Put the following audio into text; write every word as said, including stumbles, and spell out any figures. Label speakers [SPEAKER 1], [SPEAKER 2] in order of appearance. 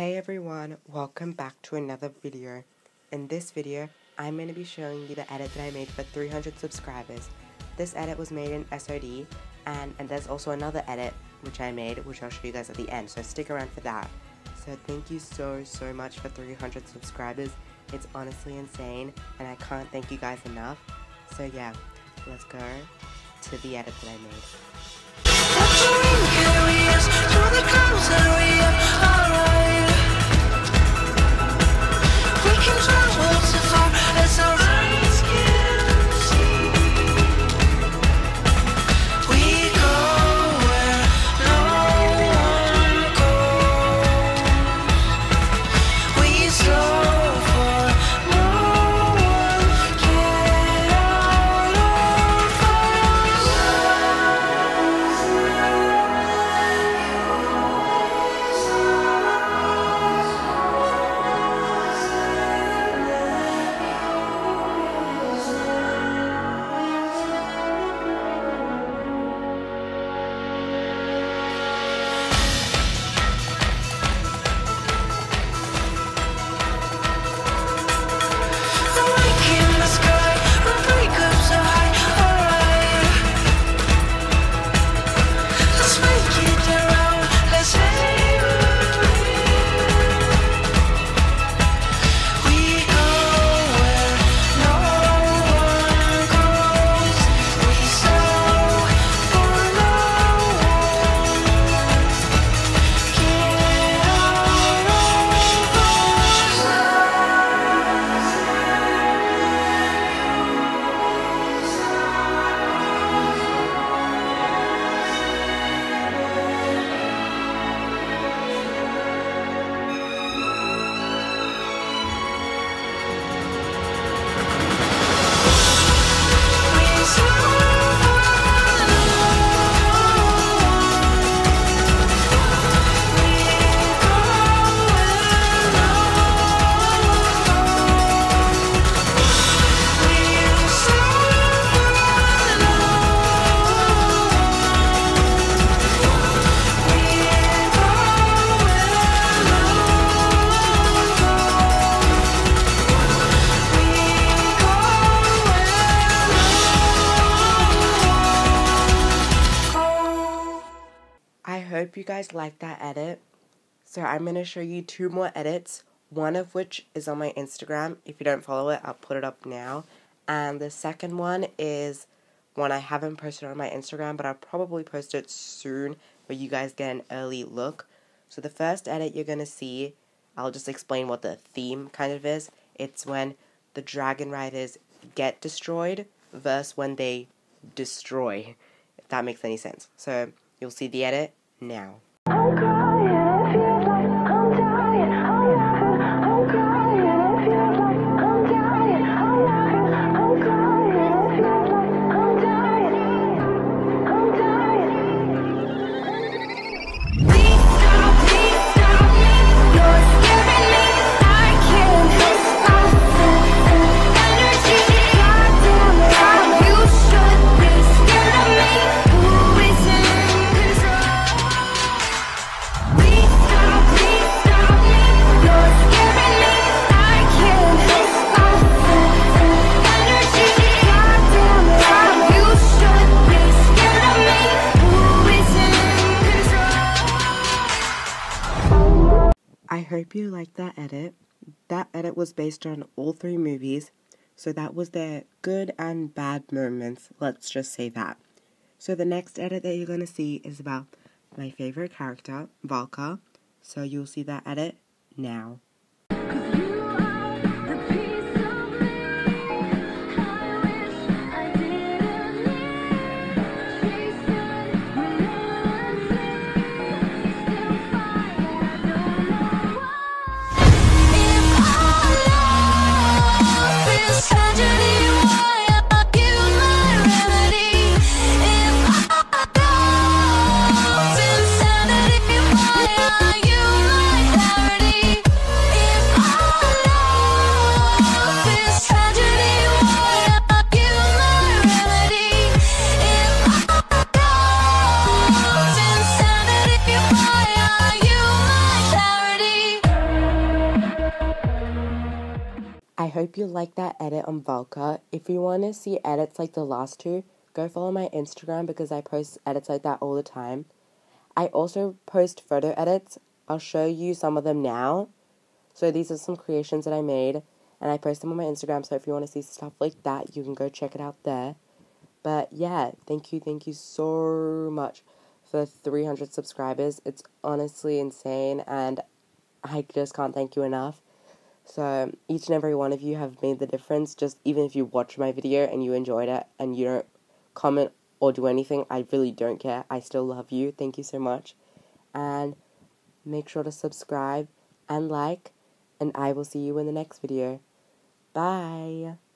[SPEAKER 1] Hey everyone, welcome back to another video. In this video, I'm going to be showing you the edit that I made for three hundred subscribers. This edit was made in S O D, and, and there's also another edit which I made, which I'll show you guys at the end, so stick around for that. So thank you so, so much for three hundred subscribers. It's honestly insane, and I can't thank you guys enough. So yeah, let's go to the edit that I made. I hope you guys like that edit. So I'm going to show you two more edits, one of which is on my Instagram. If you don't follow it, I'll put it up now. And the second one is one I haven't posted on my Instagram, but I'll probably post it soon where you guys get an early look. So the first edit you're going to see, I'll just explain what the theme kind of is. It's when the dragon riders get destroyed versus when they destroy, if that makes any sense. So you'll see the edit now. I'm crying, it feels like I'm dying. I'm I'm crying, it feels like I'm dying. I'm I'm crying, it feels like I'm dying. I'm dying. Please stop, please stop me. You're scaring me. I can't help myself. Energy, goddamn right. You should be scared of me. Who is in control? I hope you liked that edit. That edit was based on all three movies, so that was their good and bad moments, let's just say that. So the next edit that you're going to see is about my favorite character, Valka, so you'll see that edit now.
[SPEAKER 2] You like clarity. If I
[SPEAKER 1] I hope you like that edit on Volca. If you want to see edits like the last two, go follow my Instagram because I post edits like that all the time. I also post photo edits. I'll show you some of them now. So these are some creations that I made, and I post them on my Instagram, so if you want to see stuff like that, you can go check it out there. But yeah, thank you, thank you so much for three hundred subscribers. It's honestly insane, and I just can't thank you enough. So each and every one of you have made the difference. Just even if you watch my video and you enjoyed it and you don't comment or do anything, I really don't care. I still love you. Thank you so much. And make sure to subscribe and like, and I will see you in the next video. Bye.